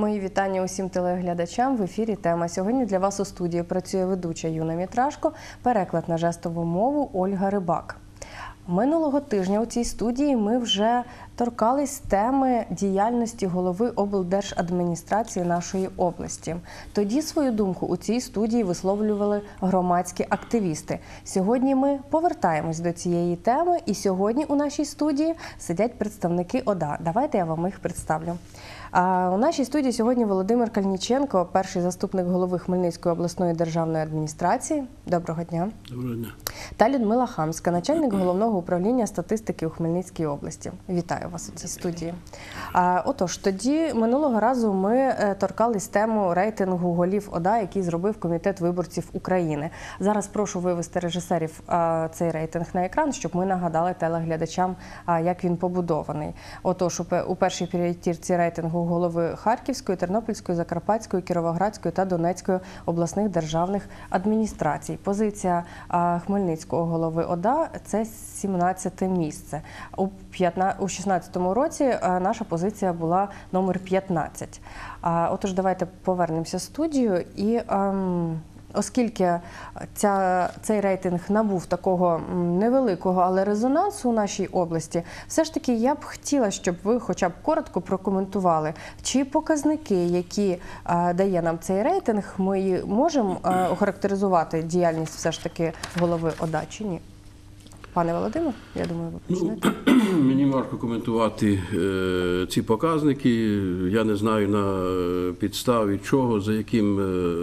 Мої вітання усім телеглядачам. В ефірі тема. Сьогодні для вас у студії працює ведуча Юна Мітрашко, переклад на жестову мову Ольга Рибак. Минулого тижня у цій студії ми вже торкались теми діяльності голови облдержадміністрації нашої області. Тоді свою думку у цій студії висловлювали громадські активісти. Сьогодні ми повертаємось до цієї теми, і сьогодні у нашій студії сидять представники ОДА. Давайте я вам їх представлю. У нашій студії сьогодні Володимир Кальніченко, перший заступник голови Хмельницької обласної державної адміністрації. Доброго дня. Доброго дня. Та Людмила Хамська, начальник головного управління статистики у Хмельницькій області. Вітаю вас у цій студії. Отож, тоді минулого разу ми торкались тему рейтингу голів ОДА, який зробив Комітет виборців України. Зараз прошу вивести режисерів цей рейтинг на екран, щоб ми нагадали телеглядачам, як він побудований. Отож, у першій п'ятірці рейтингу голови Харківської, Тернопільської, Закарпатської, Кіровоградської та Донецької обласних державних адміністрацій. Позиція Хмельницького голови ОДА – це 17-те місце. У 2016 році наша позиція була номер 15. Отож, давайте повернемося в студію. І оскільки цей рейтинг набув такого невеликого, але резонансу у нашій області, все ж таки я б хотіла, щоб ви хоча б коротко прокоментували, чи показники, які дає нам цей рейтинг, ми можемо охарактеризувати діяльність все ж таки голови ОДА, чи ні? Пане Володимир, я думаю, ви почнете. Мені важко коментувати ці показники. Я не знаю на підставі чого, за якими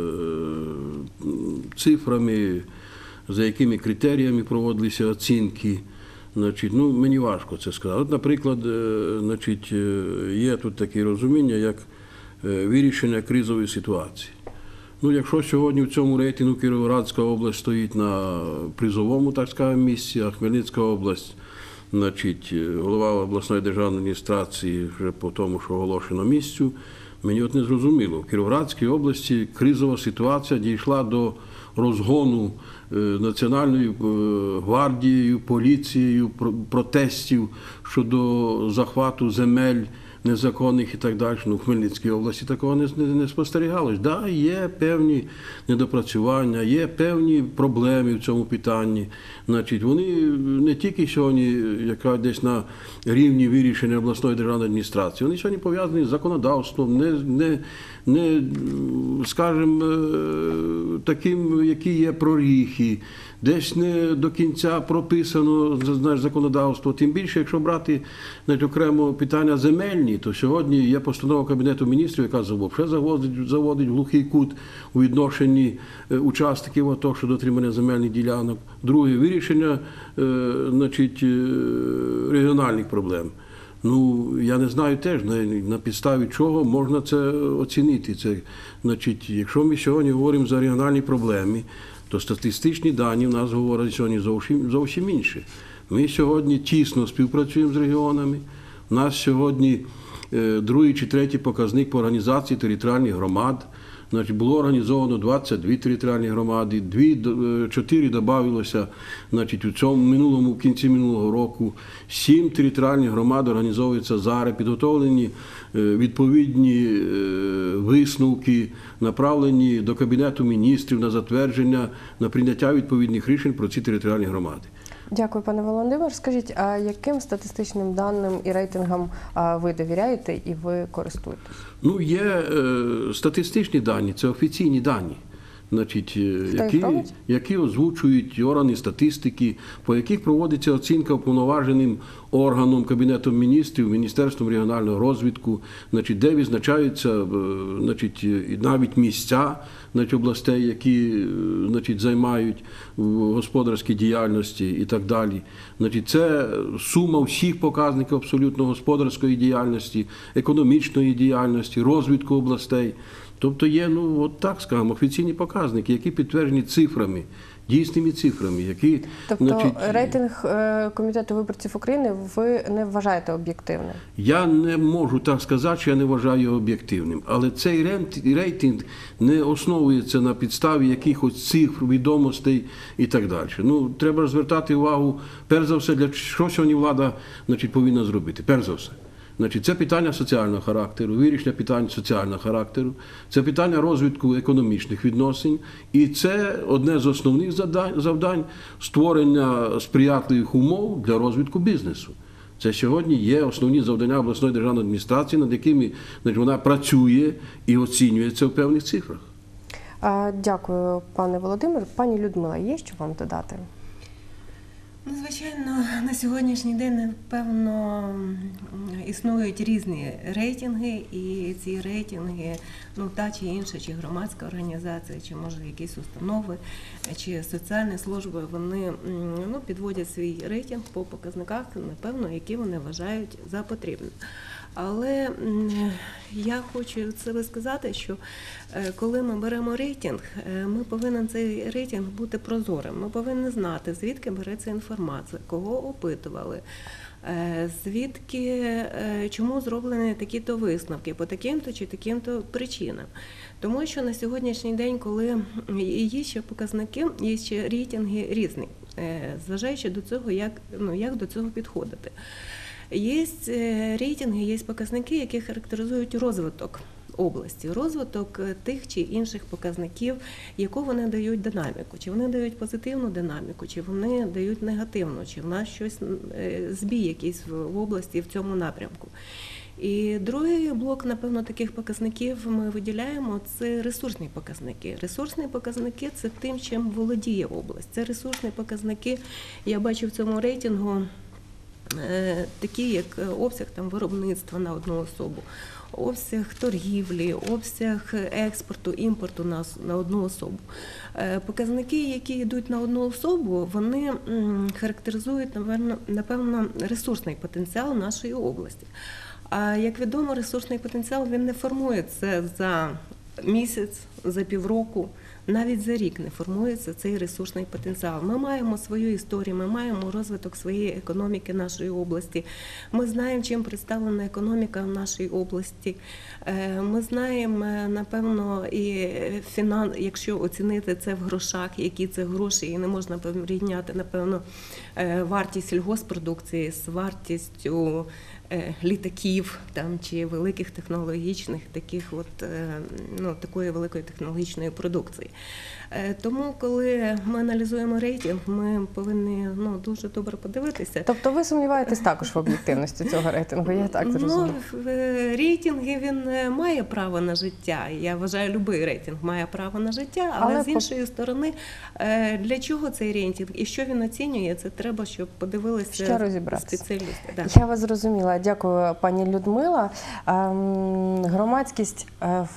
цифрами, за якими критеріями проводилися оцінки. Мені важко це сказати. От, наприклад, є тут таке розуміння, як вирішення кризової ситуації. Якщо сьогодні в цьому рейтингу Кіровоградська область стоїть на призовому, так скажемо, місці, а Хмельницька область, голова обласної державної адміністрації вже по тому, що оголошено місцю, мені от не зрозуміло. В Кіровоградській області кризова ситуація дійшла до розгону Національною гвардією, поліцією, протестів щодо захвату земель незаконних і так далі. В Хмельницькій області такого не спостерігалось. Так, є певні недопрацювання, є певні проблеми в цьому питанні. Вони не тільки сьогодні, яка десь на рівні вирішення обласної державної адміністрації, вони сьогодні пов'язані з законодавством, не скажімо, таким, які є проріхи, десь не до кінця прописано законодавство. Тим більше, якщо брати окремо питання земельні, то сьогодні є постанова Кабінету міністрів, яка заводить в глухий кут у відношенні учасників АТО щодо отримання земельних ділянок. Друге – вирішення регіональних проблем. Я не знаю теж, на підставі чого можна це оцінити. Якщо ми сьогодні говоримо за регіональні проблеми, то статистичні дані в нас говорять сьогодні зовсім інше. Ми сьогодні тісно співпрацюємо з регіонами. У нас сьогодні другий чи третій показник по організації територіальних громад. Було організовано 22 територіальні громади, 4 додавалося в кінці минулого року. 7 територіальних громад організовуються зараз, підготовлені відповідні висновки, направлені до Кабінету міністрів на затвердження, на прийняття відповідних рішень про ці територіальні громади. Дякую, пане Володимир. Скажіть, а яким статистичним даним і рейтингам ви довіряєте і ви користуєтесь? Є статистичні дані, це офіційні дані, які озвучують органи статистики, по яких проводиться оцінка уповноваженим органом Кабінетом міністрів, Міністерством регіонального розвитку, де відзначаються навіть місця областей, які займають в господарській діяльності і так далі. Це сума всіх показників абсолютно господарської діяльності, економічної діяльності, розвитку областей. Тобто є, офіційні показники, які підтверджені цифрами, дійсними цифрами, які... Тобто рейтинг Комітету виборців України ви не вважаєте об'єктивним? Я не можу так сказати, що я не вважаю його об'єктивним. Але цей рейтинг не основується на підставі якихось цифр, відомостей і так далі. Треба звертати увагу, перш за все, для що сьогодні влада повинна зробити. Перш за все. Значить, це питання соціального характеру, вирішення питань соціального характеру, це питання розвитку економічних відносин, і це одне з основних завдань створення сприятливих умов для розвитку бізнесу. Це сьогодні є основні завдання обласної державної адміністрації, над якими вона працює і оцінюється в певних цифрах. Дякую, пане Володимир. Пані Людмила, є що вам додати? Ну, звичайно, на сьогоднішній день, напевно, існують різні рейтинги, і ці рейтинги, ну, та чи інша, чи громадська організація, чи, може, якісь установи, чи соціальні служби, вони, ну, підводять свій рейтинг по показниках, напевно, які вони вважають за потрібне. Але я хочу це сказати, що коли ми беремо рейтинг, ми повинен цей рейтинг бути прозорим. Ми повинні знати, звідки береться інформація, кого опитували, звідки, чому зроблені такі-то висновки, по таким-то чи таким-то причинам. Тому що на сьогоднішній день, коли є ще показники, є ще рейтинги різні, зважаючи до цього, як до цього підходити. Є рейтинги, є показники, які характеризують розвиток області, розвиток тих чи інших показників, яку вони дають динаміку. Чи вони дають позитивну динаміку, чи вони дають негативну, чи в нас щось, збій якийсь в області в цьому напрямку. І другий блок, напевно, таких показників ми виділяємо – це ресурсні показники. Ресурсні показники – це тим, чим володіє область. Це ресурсні показники, я бачу в цьому рейтингу, такі як обсяг виробництва на одну особу, обсяг торгівлі, обсяг експорту, імпорту на одну особу. Показники, які йдуть на одну особу, вони характеризують, напевно, ресурсний потенціал нашої області. А як відомо, ресурсний потенціал, він не формується за місяць, за півроку, навіть за рік не формується цей ресурсний потенціал. Ми маємо свою історію, ми маємо розвиток своєї економіки нашої області. Ми знаємо, чим представлена економіка в нашій області. Ми знаємо, напевно, і якщо оцінити це в грошах, які це гроші, і не можна порівняти, напевно, вартість сільгосппродукції з вартістю літаків чи великих технологічних, такої великої технологічної продукції. Тому, коли ми аналізуємо рейтинг, ми повинні дуже добре подивитися. Тобто ви сумніваєтесь також в об'єктивності цього рейтингу, я так зрозуміла? Рейтинги, він має право на життя. Я вважаю, будь-який рейтинг має право на життя, але з іншої сторони, для чого цей рейтинг і що він оцінює, це треба, щоб подивилися спеціалісти. Я вас зрозуміла. Дякую, пані Людмила. Громадськість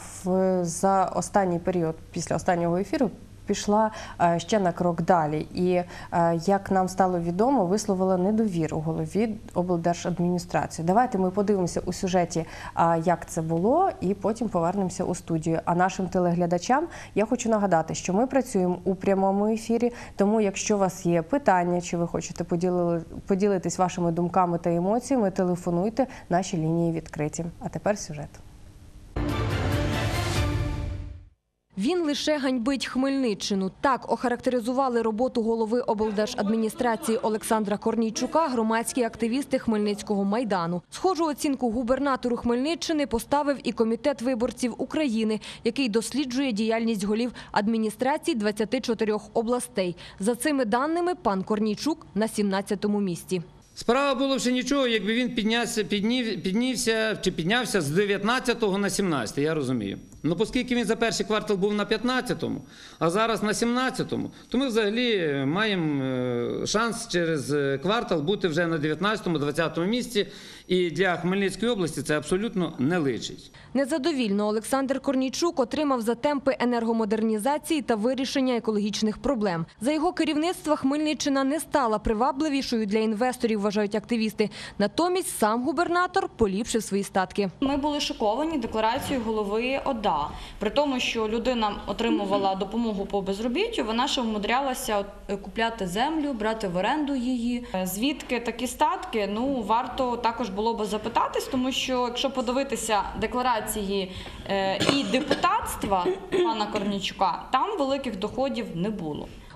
за останній період, після останнього ефіру, пішла ще на крок далі. І, як нам стало відомо, висловила недовіру голові облдержадміністрації. Давайте ми подивимося у сюжеті, як це було, і потім повернемося у студію. А нашим телеглядачам я хочу нагадати, що ми працюємо у прямому ефірі, тому якщо у вас є питання, чи ви хочете поділитись вашими думками та емоціями, телефонуйте, наші лінії відкриті. А тепер сюжет. Він лише ганьбить Хмельниччину. Так охарактеризували роботу голови облдержадміністрації Олександра Корнійчука громадські активісти Хмельницького Майдану. Схожу оцінку губернатору Хмельниччини поставив і Комітет виборців України, який досліджує діяльність голів адміністрацій 24 областей. За цими даними, пан Корнійчук на 17-му місці. Справа було ще нічого, якби він піднявся з 19-го на 17-й, я розумію. Ну, оскільки він за перший квартал був на 15-му, а зараз на 17-му, то ми взагалі маємо шанс через квартал бути вже на 19-му, 20-му місці. І для Хмельницької області це абсолютно не личить. Незадовільно Олександр Корнійчук отримав за темпи енергомодернізації та вирішення екологічних проблем. За його керівництва Хмельниччина не стала привабливішою для інвесторів, вважають активісти. Натомість сам губернатор поліпшив свої статки. Ми були шоковані декларацією голови ОДА. При тому, що людина отримувала допомогу по безробіттю, вона ще вмудрялася купляти землю, брати в оренду її. Звідки такі статки? Ну, варто також було б запитатись, тому що якщо подивитися декларації і депутатства пана Корнійчука, там великих доходів не було.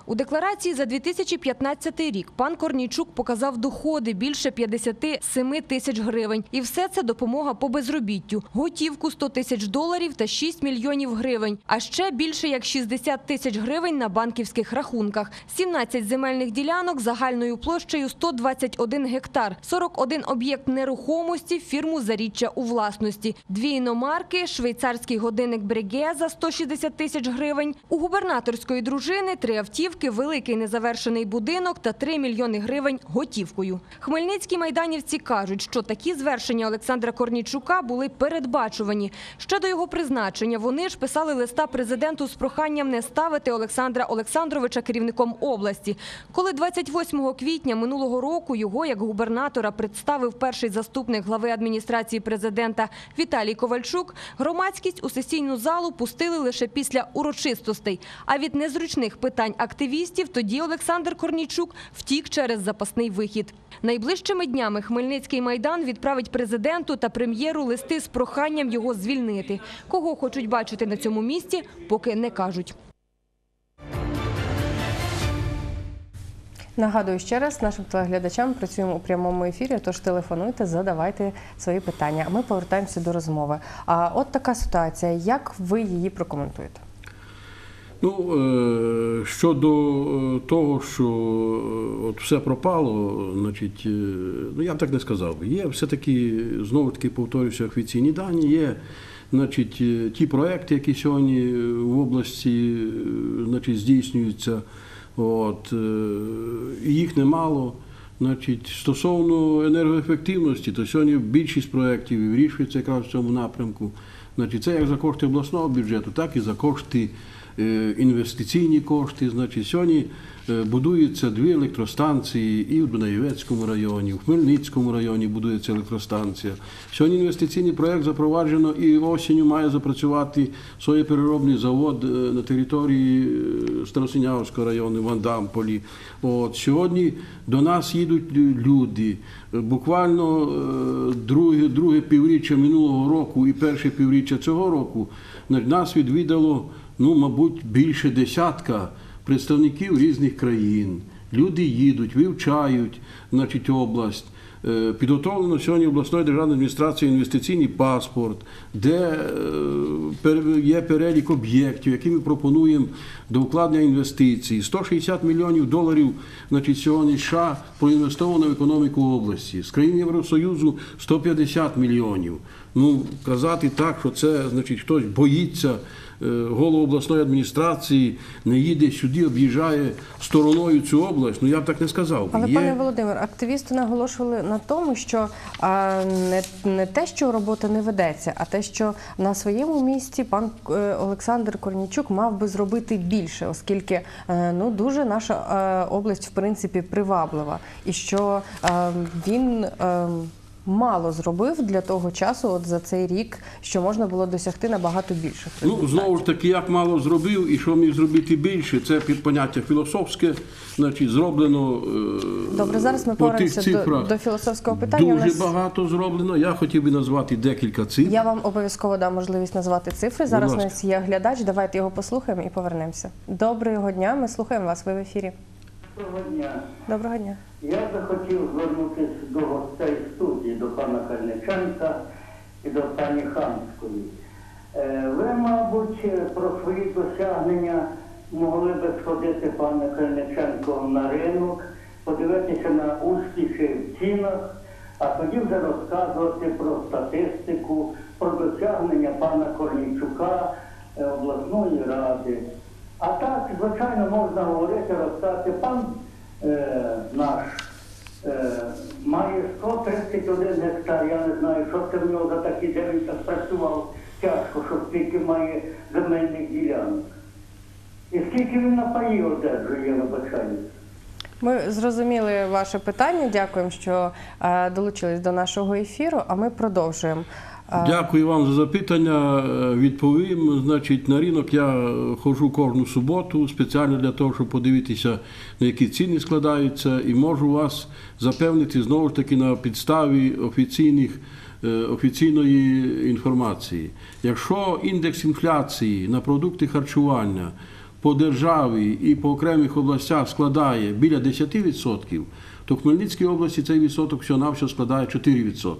У декларації за 2015 рік пан Корнійчук показав доходи більше 57 тисяч гривень. І все це допомога по безробіттю. Готівку $100 тисяч та 6 мільйонів гривень. А ще більше як 60 тисяч гривень на банківських рахунках. 17 земельних ділянок загальною площею 121 гектар. 41 об'єкт нерухомості, фірму «Заріччя» у власності. 2 іномарки, швейцарський годинник «Breguet» за 160 тисяч гривень. У губернаторської дружини 3 автівки, великий незавершений будинок та 3 мільйони гривень готівкою. Хмельницькі майданівці кажуть, що такі звершення Олександра Корнійчука були передбачувані. Ще до його призначення вони ж писали листа президенту з проханням не ставити Олександра Олександровича керівником області. Коли 28 квітня минулого року його, як губернатора, представив перший заступник глави адміністрації президента Віталій Ковальчук, громадськість у сесійну залу пустили лише після урочистостей. А від незручних питань активістів тоді Олександр Корнійчук втік через запасний вихід. Найближчими днями Хмельницький майдан відправить президенту та прем'єру листи з проханням його звільнити. Кого хочуть бачити на цьому місці, поки не кажуть. Нагадую ще раз, нашим телеглядачам працюємо у прямому ефірі, тож телефонуйте, задавайте свої питання. А ми повертаємося до розмови. А от така ситуація, як ви її прокоментуєте? Ну, щодо того, що от все пропало, значить, ну я б так не сказав. Є все-таки, знову-таки повторюся, офіційні дані, є, значить, ті проекти, які сьогодні в області, значить, здійснюються, от, їх немало. Значить, стосовно енергоефективності, то сьогодні більшість проєктів вирішується якраз в цьому напрямку. Значить, це як за кошти обласного бюджету, так і за кошти, інвестиційні кошти. Значить, сьогодні будуються 2 електростанції і в Дунаєвецькому районі, в Хмельницькому районі будується електростанція. Сьогодні інвестиційний проєкт запроваджено і осінню має запрацювати соєпереробний завод на території Старосинявського району, в Андамполі. От, сьогодні до нас їдуть люди. Буквально друге півріччя минулого року і перше півріччя цього року нас відвідало, ну, мабуть, більше десятка представників різних країн. Люди їдуть, вивчають, значить, область. Підготовлено сьогодні обласною державною адміністрацією інвестиційний паспорт, де є перелік об'єктів, які ми пропонуємо до вкладення інвестицій. $160 мільйонів, значить, сьогодні США проінвестовано в економіку області. З країн Євросоюзу 150 мільйонів. Ну, казати так, що це, значить, хтось боїться, голову обласної адміністрації, не їде сюди, об'їжджає стороною цю область, ну я б так не сказав. Але, пане Володимир, активісти наголошували на тому, що не те, що робота не ведеться, а те, що на своєму місці пан Олександр Корнійчук мав би зробити більше, оскільки ну, дуже наша область, в принципі, приваблива. І що він мало зробив для того часу, от за цей рік, що можна було досягти набагато більших результатів. Ну, знову ж таки, як мало зробив і що міг зробити більше, це поняття філософське, значить, зроблено. Добре, зараз ми повернемося до філософського питання. Дуже багато зроблено, я хотів би назвати декілька цифр. Я вам обов'язково дам можливість назвати цифри. Зараз у нас є глядач, давайте його послухаємо і повернемося. Доброго дня, ми слухаємо вас, ви в ефірі. Доброго дня. Доброго дня. Я захотів звернутися до гостей студії, до пана Кальниченка і до пані Хамської. Ви, мабуть, про свої досягнення могли би сходити, пане Кальниченко, на ринок, подивитися на успіхи в цінах, а тоді вже розказувати про статистику, про досягнення пана Корнійчука, обласної ради. А так, звичайно, можна говорити, розказати, пан наш має 131 гектар, я не знаю, що це в нього за такі, де він так працював тяжко, що скільки має земельних ділянок. І скільки він на паї одержує, я вибачаю. Ми зрозуміли ваше питання, дякуємо, що долучились до нашого ефіру, а ми продовжуємо. Дякую вам за запитання. Відповім. Значить, на ринок я ходжу кожну суботу спеціально для того, щоб подивитися, на які ціни складаються, і можу вас запевнити, знову ж таки, на підставі офіційної інформації. Якщо індекс інфляції на продукти харчування по державі і по окремих областях складає біля 10%, то в Хмельницькій області цей відсоток всього-навсього складає 4%.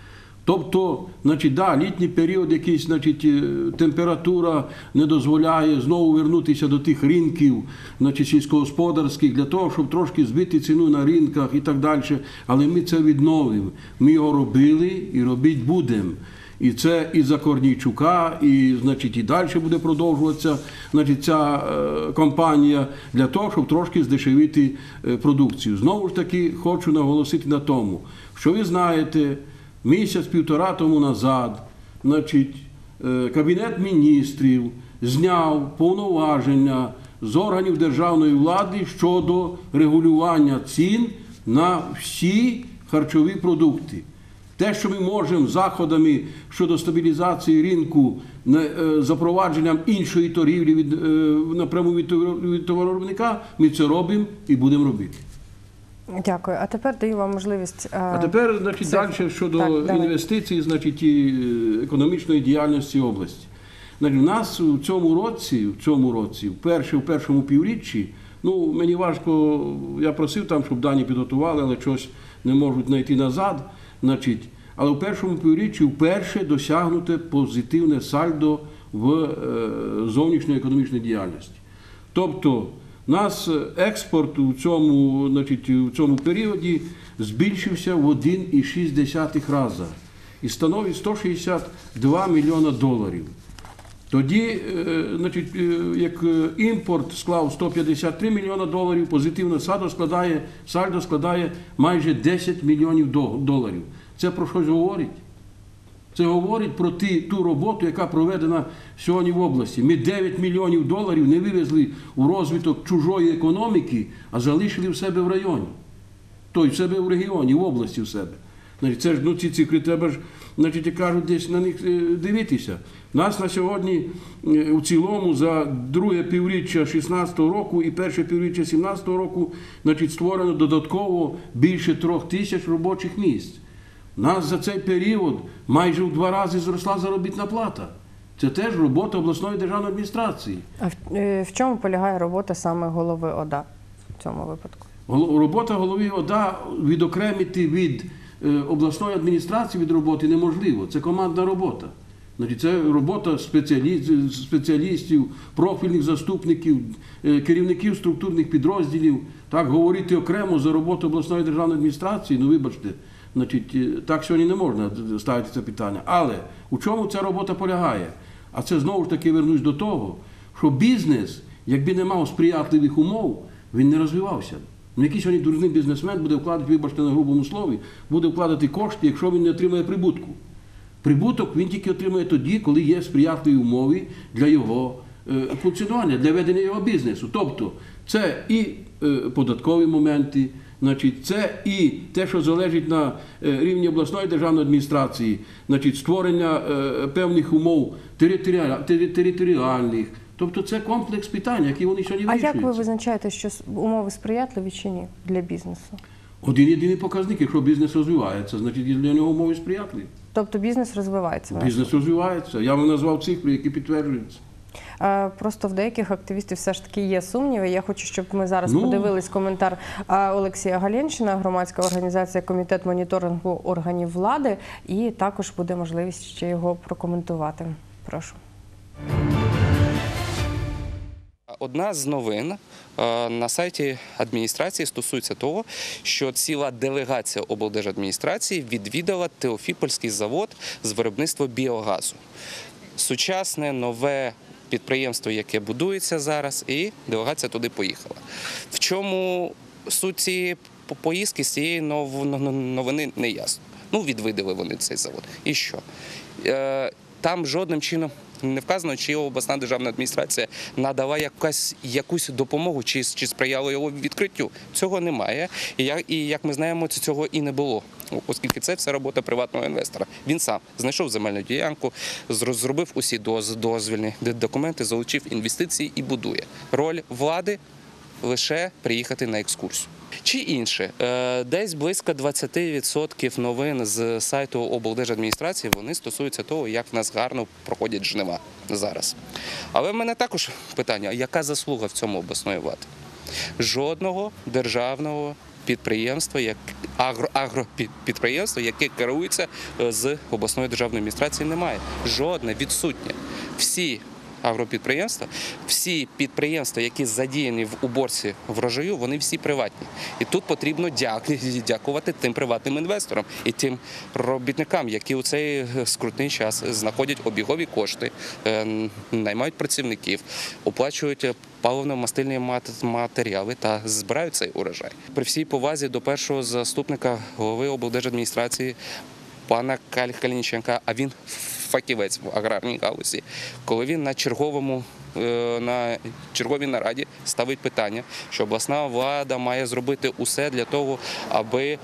Тобто, значить, да, літній період якийсь, значить, температура не дозволяє знову вернутися до тих ринків, значить, сільськогосподарських, для того, щоб трошки збити ціну на ринках і так далі. Але ми це відновимо. Ми його робили і робити будемо. І це і за Корнійчука, і, значить, і далі буде продовжуватися, значить, ця кампанія для того, щоб трошки здешевити продукцію. Знову ж таки, хочу наголосити на тому, що ви знаєте, місяць-півтора тому назад, значить, Кабінет міністрів зняв повноваження з органів державної влади щодо регулювання цін на всі харчові продукти. Те, що ми можемо заходами щодо стабілізації ринку, запровадженням іншої торгівлі напряму від товаровиробника, ми це робимо і будемо робити. Дякую. А тепер даю вам можливість... А тепер, значить, далі щодо інвестицій, значить, і економічної діяльності області. Значить, у нас в цьому році, в першому півріччі, ну, мені важко, я просив там, щоб дані підготували, але щось не можуть знайти назад, значить, але в першому півріччі вперше досягнуте позитивне сальдо в зовнішньої економічної діяльності. Тобто, у нас експорт у цьому періоді збільшився в 1,6 рази і становить 162 мільйона доларів. Тоді, значить, як імпорт склав 153 мільйона доларів, позитивне сальдо складає майже 10 мільйонів доларів. Це про щось говорить? Це говорить про ту роботу, яка проведена сьогодні в області. Ми 9 мільйонів доларів не вивезли у розвиток чужої економіки, а залишили в себе в районі. Тобто в себе в регіоні, в області в себе. Значить, це ж, ну, ці цифри треба ж, значить, як кажуть, десь на них дивитися. Нас на сьогодні у цілому за друге півріччя 2016 року і перше півріччя 2017 року, значить, створено додатково більше 3000 робочих місць. У нас за цей період майже в 2 рази зросла заробітна плата. Це теж робота обласної державної адміністрації. А в чому полягає робота саме голови ОДА в цьому випадку? Робота голови ОДА відокремити від обласної адміністрації від роботи неможливо. Це командна робота. Значить, це робота спеціалістів, профільних заступників, керівників структурних підрозділів. Так, говорити окремо за роботу обласної державної адміністрації, ну вибачте, значить, так сьогодні не можна ставити це питання. Але у чому ця робота полягає? А це знову ж таки вернусь до того, що бізнес, якби не мав сприятливих умов, він не розвивався. Ну, який сьогодні дурний бізнесмен буде вкладати, вибачте на грубому слові, буде вкладати кошти, якщо він не отримає прибутку. Прибуток він тільки отримує тоді, коли є сприятливі умови для його функціонування, для ведення його бізнесу. Тобто, це і податкові моменти, значить, це і те, що залежить на рівні обласної державної адміністрації, значить, створення певних умов територіальних. Тобто це комплекс питань, які вони сьогодні вирішують. А як ви визначаєте, що умови сприятливі чи ні для бізнесу? Один єдиний показник, якщо бізнес розвивається, значить для нього умови сприятливі. Тобто бізнес розвивається? Бізнес розвивається. Я вам назвав цифри, які підтверджуються. Просто в деяких активістів все ж таки є сумніви. Я хочу, щоб ми зараз подивились коментар Олексія Галенщина, громадська організація «Комітет моніторингу органів влади», і також буде можливість ще його прокоментувати. Прошу. Одна з новин на сайті адміністрації стосується того, що ціла делегація облдержадміністрації відвідала Теофіпольський завод з виробництва біогазу. Сучасне, нове підприємство, яке будується зараз, і делегація туди поїхала. В чому суть цієї поїздки, з цієї новини не ясно. Ну, відвідали вони цей завод. І що? Там жодним чином не вказано, чи обласна державна адміністрація надала якусь допомогу, чи сприяла його відкриттю. Цього немає. І як ми знаємо, цього і не було, оскільки це все робота приватного інвестора. Він сам знайшов земельну ділянку, зробив усі дозвільні документи, залучив інвестиції і будує. Роль влади лише приїхати на екскурсію. Чи інше, десь близько 20% новин з сайту облдержадміністрації, вони стосуються того, як в нас гарно проходять жнива зараз. Але в мене також питання, яка заслуга в цьому обласної влади? Жодного державного підприємства, агропідприємства, яке керується з обласної державної адміністрації, немає. Жодне, відсутнє. Всі агропідприємства, всі підприємства, які задіяні в уборці врожаю, вони всі приватні. І тут потрібно дякувати тим приватним інвесторам і тим робітникам, які у цей скрутний час знаходять обігові кошти, наймають працівників, оплачують паливно-мастильні матеріали та збирають цей урожай. При всій повазі до першого заступника голови облдержадміністрації пана Калініченка, а він фахівець в аграрній галузі, коли він на черговій нараді ставить питання, що обласна влада має зробити усе для того, аби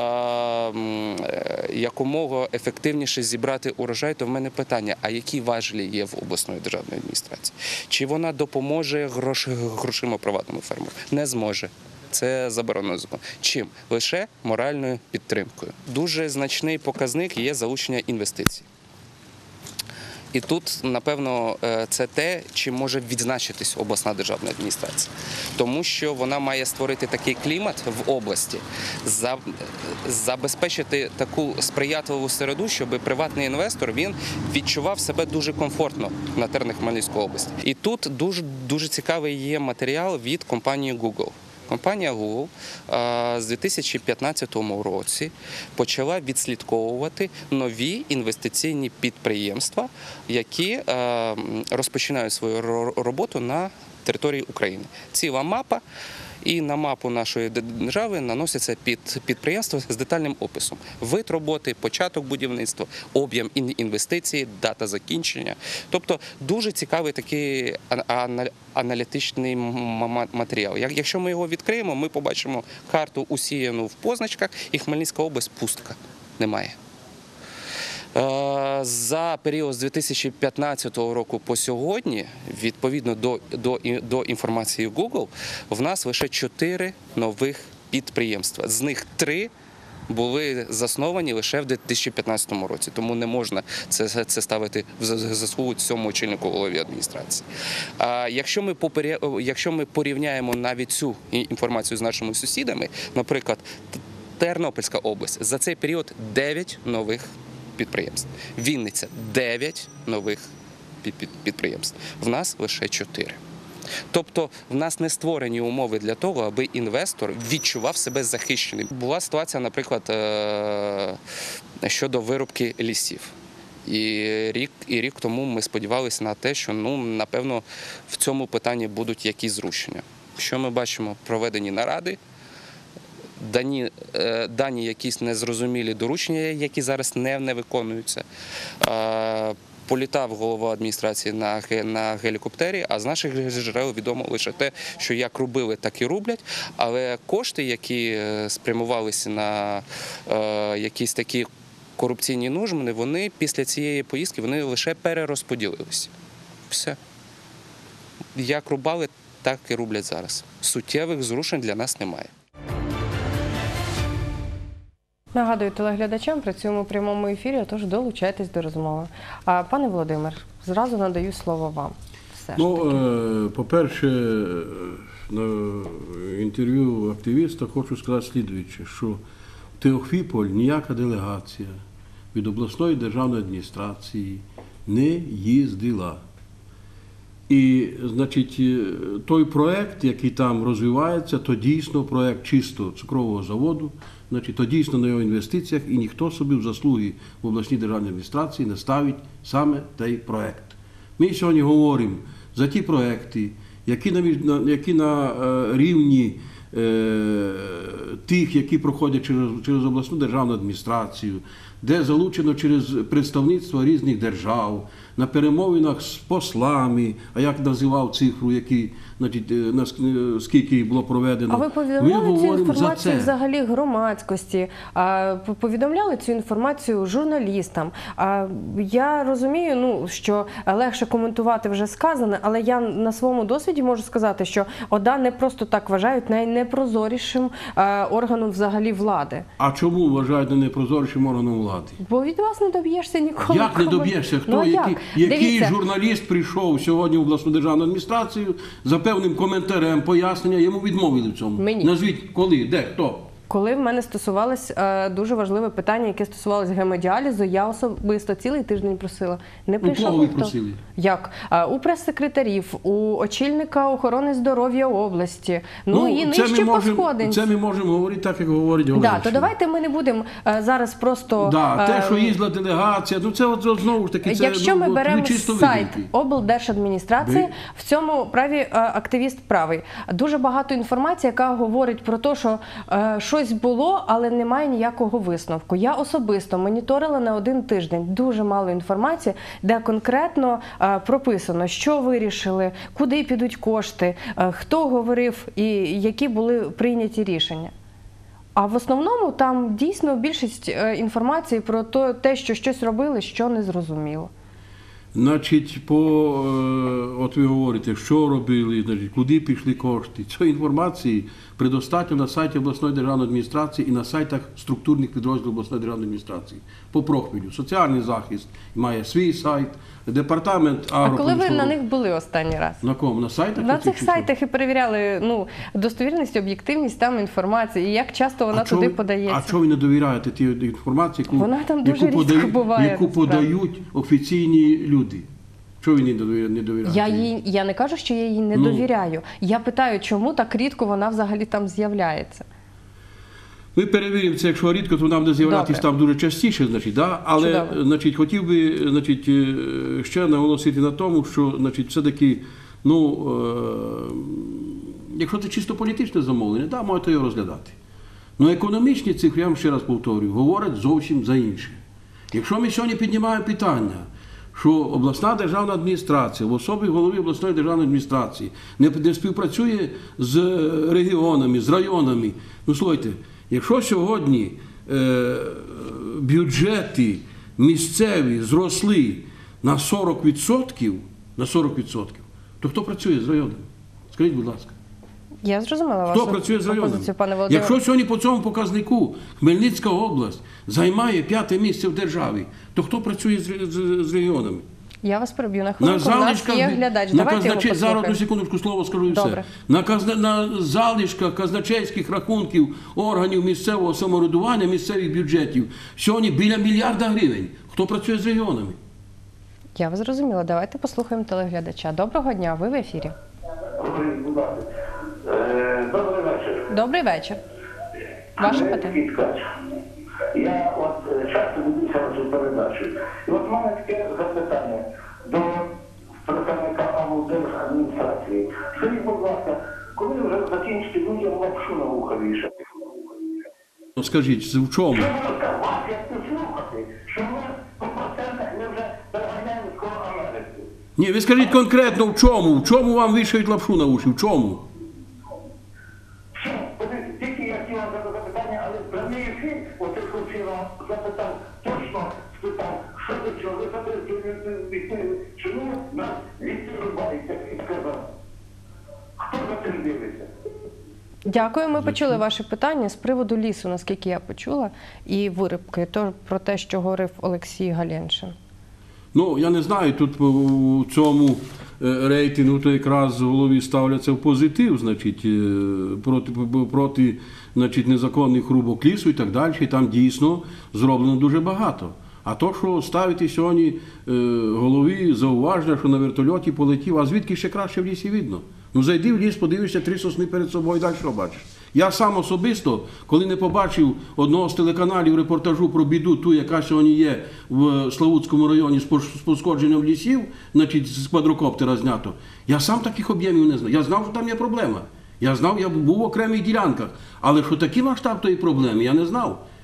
якомога ефективніше зібрати урожай, то в мене питання, а які важелі є в обласної державної адміністрації? Чи вона допоможе грошима приватному фермеру? Не зможе. Це заборонено законом. Чим? Лише моральною підтримкою. Дуже значний показник є залучення інвестицій. І тут, напевно, це те, чим може відзначитись обласна державна адміністрація. Тому що вона має створити такий клімат в області, забезпечити таку сприятливу середу, щоб приватний інвестор, він відчував себе дуже комфортно на теренах Хмельницької області. І тут дуже цікавий є матеріал від компанії Google. Компанія Google з 2015 році почала відслідковувати нові інвестиційні підприємства, які розпочинають свою роботу на території України. Ціла мапа, і на мапу нашої держави наносяться підприємства з детальним описом. Вид роботи, початок будівництва, об'єм інвестицій, дата закінчення. Тобто дуже цікавий такий аналітичний матеріал. Якщо ми його відкриємо, ми побачимо карту усіяну в позначках, і Хмельницька область пустка. Немає. За період з 2015 року по сьогодні, відповідно до інформації Google, в нас лише 4 нових підприємства. З них 3 були засновані лише в 2015 році, тому не можна це ставити в заслугу цьому очільнику голові адміністрації. Якщо ми порівняємо навіть цю інформацію з нашими сусідами, наприклад, Тернопільська область, за цей період 9 нових підприємств. Вінниця – 9 нових підприємств. В нас лише 4. Тобто в нас не створені умови для того, аби інвестор відчував себе захищеним. Була ситуація, наприклад, щодо вирубки лісів. І рік тому ми сподівалися на те, що, напевно, в цьому питанні будуть якісь зрушення. Що ми бачимо? Проведені наради, дані якісь незрозумілі доручення, які зараз не виконуються. Політав голова адміністрації на гелікоптері, а з наших джерел відомо лише те, що як робили, так і роблять, але кошти, які спрямувалися на якісь такі корупційні нужди, вони після цієї поїздки вони лише перерозподілилися. Все. Як рубали, так і роблять зараз. Суттєвих зрушень для нас немає. Нагадую телеглядачам, працюємо у прямому ефірі, тож долучайтесь до розмови. Пане Володимир, зразу надаю слово вам. По-перше, на інтерв'ю активіста хочу сказати слідуюче, що в Теофіполь ніяка делегація від обласної державної адміністрації не їздила. І, значить, той проєкт, який там розвивається, то дійсно проєкт чисто цукрового заводу, значить, то дійсно на його інвестиціях, і ніхто собі в заслуги в обласній державній адміністрації не ставить саме той проєкт. Ми сьогодні говоримо за ті проєкти, які на рівні тих, які проходять через обласну державну адміністрацію, де залучено через представництво різних держав, на перемовинах з послами, а як називав цифру, які, значить, скільки їх було проведено. А ви повідомляли цю говоримо за інформацію це. взагалі громадськості? Повідомляли цю інформацію журналістам? Я розумію, ну, що легше коментувати вже сказане, але я на своєму досвіді можу сказати, що ОДА не просто так вважають найнепрозорішим органом взагалі влади. А чому вважають непрозорішим органом влади? Бо від вас не доб'єшся ніколи. Як не доб'єшся? Хто, Ну, який Дивіться. журналіст прийшов сьогодні в обласну державну адміністрацію за певним коментарем, пояснення, йому відмовили в цьому? Мені. Назвіть, коли, де, хто? Коли в мене стосувалось дуже важливе питання, яке стосувалось гемодіалізу, я особисто цілий тиждень просила. Не прийшов кого ви ніхто. просили? Як? У прес-секретарів, у очільника охорони здоров'я області, ну і нижче по сходинці. Це ми можемо говорити так, як говорить Да, Олексій. то давайте ми не будемо зараз просто... Да, те, що їздила делегація, ну це от знову ж таки, це Якщо ми беремо нечисто сайт видумки. облдержадміністрації, Ви- в цьому праві активіст правий. Дуже багато інформації, яка говорить про те, що щось було, але немає ніякого висновку. Я особисто моніторила на 1 тиждень дуже мало інформації, де конкретно прописано, що вирішили, куди підуть кошти, хто говорив і які були прийняті рішення. А в основному там дійсно більшість інформації про те, що щось робили, що не зрозуміло. Значить, от ви говорите, що робили, значить, куди пішли кошти. Цієї інформації предостатньо на сайті обласної державної адміністрації і на сайтах структурних підрозділів обласної державної адміністрації. По профілю. Соціальний захист має свій сайт, департамент А коли ви агропромислового. на них були останній раз? На кому? На сайтах? На оцих цих чи що? сайтах і перевіряли достовірність, об'єктивність там інформації, і як часто вона туди подається. А чого ви не довіряєте тій інформації, Вона там дуже рідко буває, яку насправді. подають офіційні люди? Чого ви не довіряєте? Я не кажу, що я їй не довіряю. Я питаю, чому так рідко вона взагалі там з'являється. Ми перевіримо це, якщо рідко, то нам буде з'являтися Добре. там дуже частіше, значить, да? Але Чудово. значить, хотів би ще наголосити на тому, що значить, все-таки, якщо це чисто політичне замовлення, да, можете його розглядати. Але економічні цифри, я вам ще раз повторюю, говорять зовсім за інше. Якщо ми сьогодні піднімаємо питання, що обласна державна адміністрація, в особі голови обласної державної адміністрації не співпрацює з регіонами, з районами. Ну, слухайте, якщо сьогодні бюджети місцеві зросли на 40%, то хто працює з районами? Скажіть, будь ласка. Я зрозуміла Хто вашу працює з районами? позицію, пане Володимире. Якщо сьогодні по цьому показнику Хмельницька область займає 5-те місце в державі, то хто працює з регіонами? Я вас переб'ю на хвилинку. У нас є глядач. Давайте його зараз одну послухаємо. секундочку слово скажу і Добре. все. На залишках казначейських рахунків органів місцевого самоврядування, місцевих бюджетів сьогодні біля 1 мільярда гривень. Хто працює з регіонами? Я вас зрозуміла. Давайте послухаємо телеглядача. Доброго дня, ви в ефірі. Добрий вечір. Добрий вечір. Ваше питання. Підкач. Я часто дивлюся на цю передачу. І от в мене таке запитання до представника облдержадміністрації. Скажіть, будь ласка, коли вже закінчите людям лапшу на вуха вішати? Ну, скажіть, в чому? Що вас як не слухати, що ми по процентах ми вже переганяємо скоро Америку? Ні, ви скажіть конкретно в чому? В чому вам вішають лапшу на уші? В чому? Що? Тільки я хотів вам задати запитання, але в прямий ефір, оцей хлопці вам запитав, точно спитав, що до чого, ви відповіли, чому нас відрубається і сказав. Хто за цим дивиться? Дякую. Ми почули ваше питання з приводу лісу, наскільки я почула, і вирубки, про те, що говорив Олексій Галеншин. Ну, я не знаю, тут у цьому рейтингу то якраз голові ставляться в позитив, значить, проти значить, незаконних рубок лісу і так далі. І там дійсно зроблено дуже багато. А то, що ставити сьогодні голові зауваження, що на вертольоті полетів, а звідки ще краще в лісі видно? Ну, зайди в ліс, подивишся 3 сосни перед собою, далі що бачиш? Я сам особисто, коли не побачив одного з телеканалів репортажу про біду, ту, яка сьогодні є в Славутському районі з пошкодженням лісів, значить, з квадрокоптера знято, я сам таких об'ємів не знав. Я знав, що там є проблема. Я знав, я був в окремих ділянках. Але що такий масштаб тої проблеми, я не знав.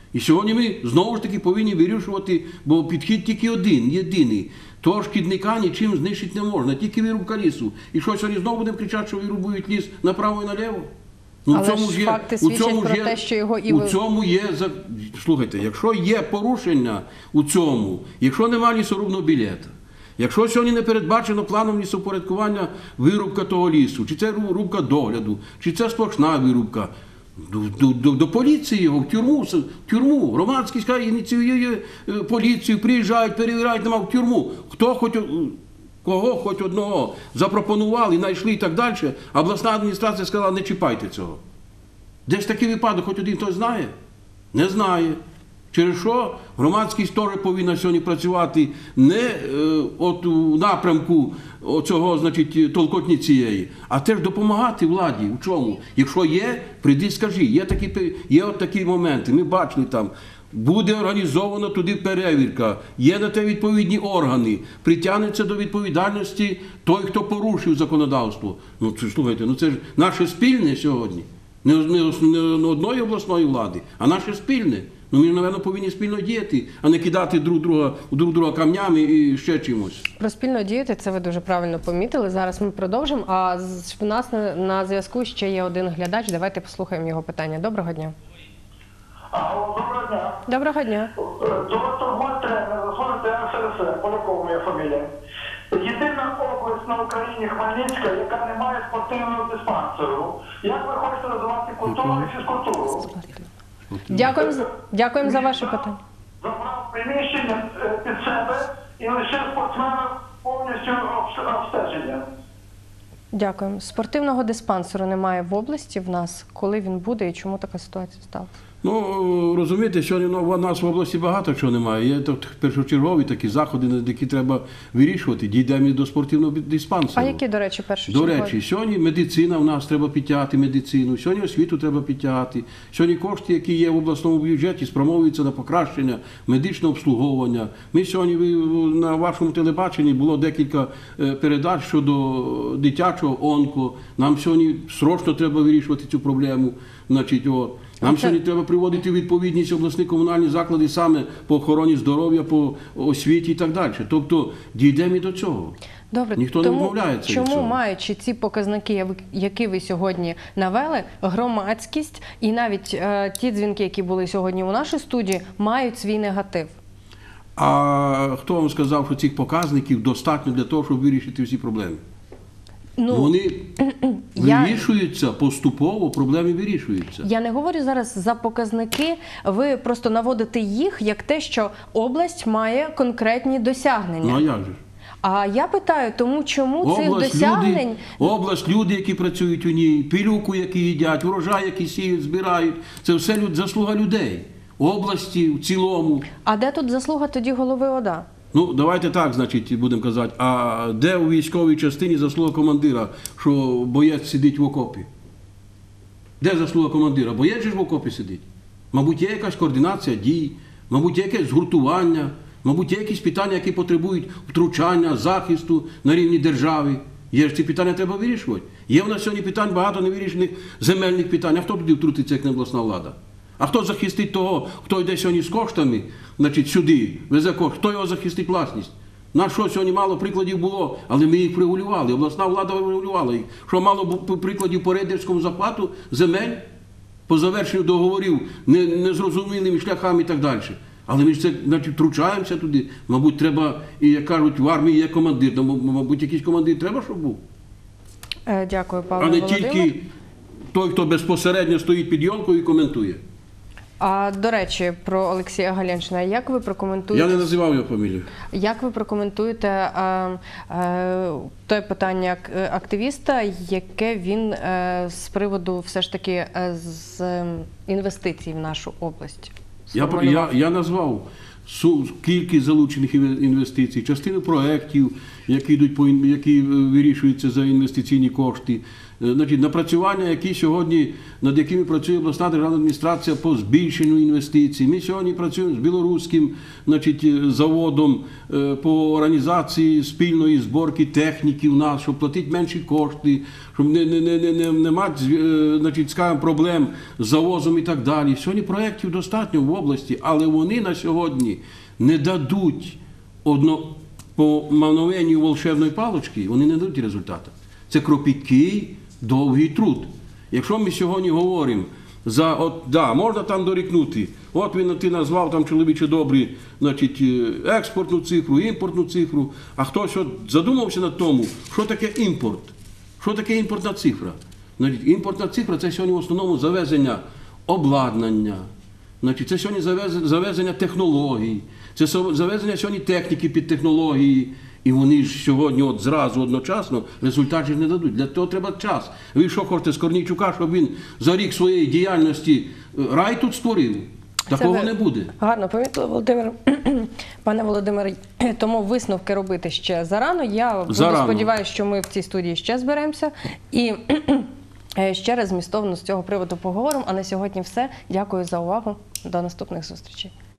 І сьогодні ми знову ж таки повинні вирішувати, бо підхід тільки один, єдиний. Того шкідника нічим знищити не можна, тільки вирубка лісу. І що сьогодні знову будемо кричати, що вирубують ліс направо і наліво? Але ж факти свідчать про те, що його і у цьому є, слухайте, якщо є порушення у цьому, якщо немає лісорубного білета, якщо сьогодні не передбачено планом лісопорядкування вирубка того лісу, чи це рубка догляду, чи це сплошна вирубка, до поліції його, в тюрму, громадськість ініціює поліцію, приїжджають, перевіряють, нема в тюрму. Кого хоч одного запропонували, знайшли і так далі, а обласна адміністрація сказала, не чіпайте цього. Де ж такий випадок, хоч один хтось знає? Не знає. Через що громадськість теж повинна сьогодні працювати не от у напрямку цього, значить, толкотні цієї, а теж допомагати владі. У чому? Якщо є, прийди, скажи. Є от такі моменти. Ми бачили там. Буде організована туди перевірка, є на те відповідні органи, притягнеться до відповідальності той, хто порушив законодавство. Ну, це, слухайте, ну це ж наше спільне сьогодні. Не одної обласної влади, а наше спільне. Ну, ми, напевно, повинні спільно діяти, а не кидати друг друга камнями і ще чимось. Про спільно діяти, це ви дуже правильно помітили. Зараз ми продовжимо, а в нас на зв'язку ще є один глядач. Давайте послухаємо його питання. Доброго дня. Доброго дня. Доброго дня. Доктор Гольтрен, заслужити СРСР, Полякова моя фамілія. Єдина область на Україні Хмельницька, яка не має спортивного диспансеру. Як ви хочете розвивати культуру і фізкультуру? Дякуємо за ваше питання. Забрав приміщення під себе і лише спортсменам повністю обстеження. Дякуємо. Спортивного диспансеру немає в області в нас. Коли він буде і чому така ситуація сталася? Ну, розумієте, сьогодні у нас в області багато чого немає. Є тут першочергові такі заходи, які треба вирішувати. Дійдемо до спортивного диспансеру. А які, до речі, першочергові? До речі, сьогодні медицина в нас треба підтягати, медицину. Сьогодні освіту треба підтягати. Сьогодні кошти, які є в обласному бюджеті, спрямовуються на покращення медичного обслуговування. Ми сьогодні на вашому телебаченні було декілька передач щодо дитячого онко. Нам сьогодні срочно треба вирішувати цю проблему. Значить, нам сьогодні треба приводити відповідність обласні комунальні заклади саме по охороні здоров'я, по освіті і так далі. Тобто дійдемо і до цього. Добре, ніхто не відмовляється від цього. Чому, маючи ці показники, які ви сьогодні навели, громадськість і навіть ті дзвінки, які були сьогодні у нашій студії, мають свій негатив? А хто вам сказав, що цих показників достатньо для того, щоб вирішити всі проблеми? Вони вирішуються поступово, проблеми вирішуються. Я не говорю зараз за показники, ви просто наводите їх як те, що область має конкретні досягнення. Ну а як же? А я питаю, тому чому цих досягнень... Область, люди, які працюють у ній, пилюку, які їдять, урожай, які сіють, збирають, це все заслуга людей, області в цілому. А де тут заслуга тоді голови ОДА? Ну, давайте так, значить, будемо казати, а де у військовій частині заслуга командира, що боєць сидить в окопі? Де заслуга командира? Боєць же ж в окопі сидить. Мабуть, є якась координація дій, мабуть, є якесь згуртування, мабуть, є якісь питання, які потребують втручання, захисту на рівні держави. Є ж ці питання треба вирішувати. Є в нас сьогодні питань багато невирішених земельних питань. А хто туди втрутиться, як не обласна влада? А хто захистить того, хто йде сьогодні з коштами, значить, сюди, везе кошти, хто його захистить власність? На що сьогодні мало прикладів було, але ми їх врегулювали, обласна влада врегулювала їх. Що мало прикладів по рейдерському захвату земель, по завершенню договорів незрозумілими шляхами і так далі. Але ми ж це, значить, втручаємося туди. Мабуть, треба, і як кажуть, в армії є командир, мабуть, якийсь командир треба, щоб був. Дякую, Павло А не Володимир. тільки той, хто безпосередньо стоїть під йолкою і коментує. А, до речі, про Олексія Галяншина, як ви прокоментуєте? Я не називав його фамілію. Як ви прокоментуєте те питання активіста, яке він з приводу все ж таки з інвестицій в нашу область? Я назвав кількість залучених інвестицій, частину проєктів, які вирішуються за інвестиційні кошти. значить, напрацювання, які сьогодні, над якими працює обласна державна адміністрація по збільшенню інвестицій. Ми сьогодні працюємо з білоруським, значить, заводом по організації спільної зборки техніки у нас, щоб платити менші кошти, щоб не мати, значить, скажімо, проблем з завозом і так далі. Сьогодні проєктів достатньо в області, але вони на сьогодні не дадуть по мановенню волшебної палички, вони не дадуть результату. Це кропіткий, довгий труд. Якщо ми сьогодні говоримо можна там дорікнути, ти назвав там чоловіче добрі, значить, експортну цифру, імпортну цифру, а хтось задумався над тому, що таке імпорт, що таке імпортна цифра. Значить, імпортна цифра – це сьогодні в основному завезення обладнання, значить, це сьогодні завезення технологій, це завезення сьогодні техніки під технології. І вони ж сьогодні зразу одночасно результатів не дадуть. Для того треба час. Ви що хочете з Корнійчука, щоб він за рік своєї діяльності рай тут створив? Такого не буде. Гарно помітили, Володимир. Пане Володимире, тому висновки робити ще зарано. Я сподіваюся, що ми в цій студії ще зберемося. І ще раз змістовно з цього приводу поговоримо. А на сьогодні все. Дякую за увагу. До наступних зустрічей.